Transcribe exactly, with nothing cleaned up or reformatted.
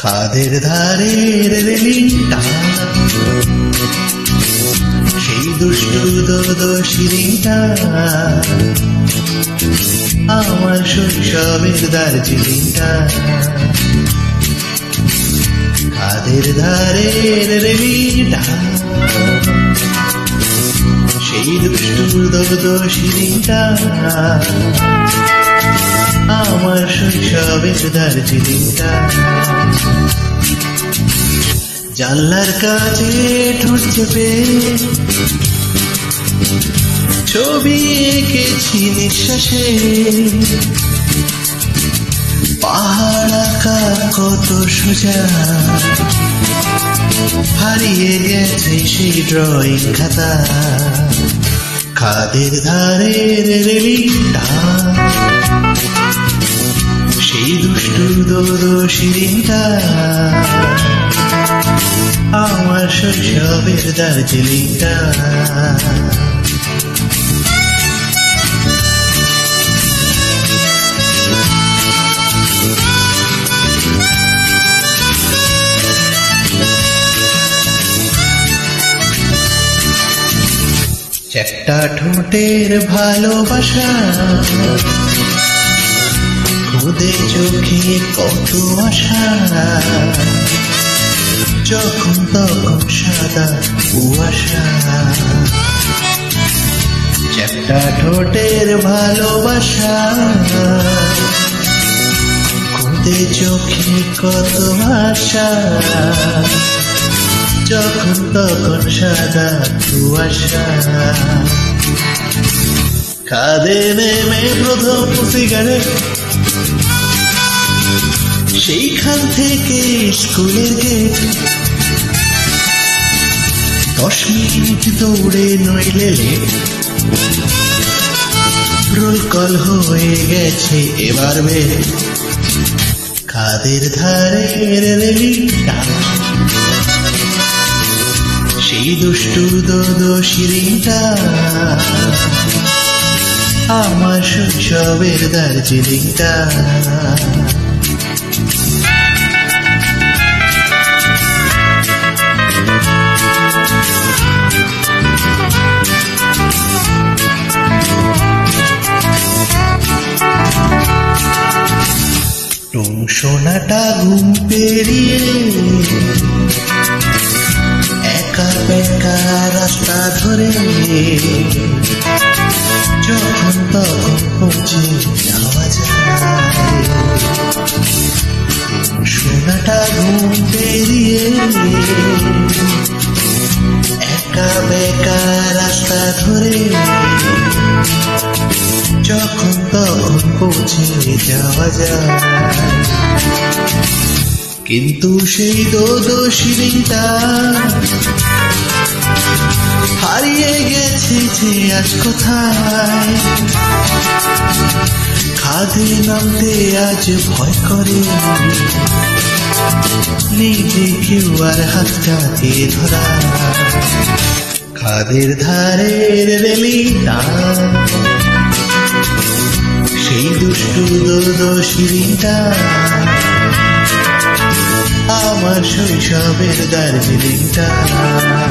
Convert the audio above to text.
খাদের ধারের রেলিংটা সেই দুষ্টু দোদশিরিটা আমার শৈশবের দার্জিলিংটা। খাদের ধারের রেলিংটা সেই দুষ্টু দোদশিরিটা আমার শৈশবের দার্জিলিংটা। জানলার কাছে ঠোঁট চেপে ছবি এঁকেছি নিঃশ্বাসে, পাহাড় আঁকা কত সোজা হারিয়ে গেছে সেই ড্রয়িং খাতা। খাদের ধারের রেলিংটা সেই দুষ্টু দোদশিরিটা আমার শৈশবের দার্জিলিংটা। একটা ঠোঁটের ভালোবাসা, খুদে চোখে কত আশা, যখন তখন সাদা কুয়াশা। একটা ঠোঁটের ভালোবাসা, খুদে চোখে কত আশা, যখন তখন সাদা কুয়াশা। খাদে নেমে প্রথম সিগারেট, সেইখান থেকে স্কুলের গেট, দশ মিনিট দৌড়ে নইলে লেট, রোল কল হয়ে গেছে এবার বের। খাদের ধারের রেলিংটা সেই দুষ্টু দোদশিরিটা আমার শৈশবের দার্জিলিংটা। সোনাটা ঘুম পেরিয়ে একা বেকা রাস্তা ধরে যখন তখন পৌঁছে যাওয়া যায়। সোনাটা ঘুম পেরিয়ে একা বেকা রাস্তা ধরে যখন তখন পৌঁছে যাওয়া যায়। কিন্তু সেই দোদশিরিটা হারিয়ে গেছে যে আজ কোথায়। খাদে নামতে আজ ভয় করে, নিজে কেউ আর হাতটাকে ধরা। খাদের ধারের রেলিংটা সেই দুষ্টু দোদশিরিটা আমার শৈশবের দার্জিলিংটা।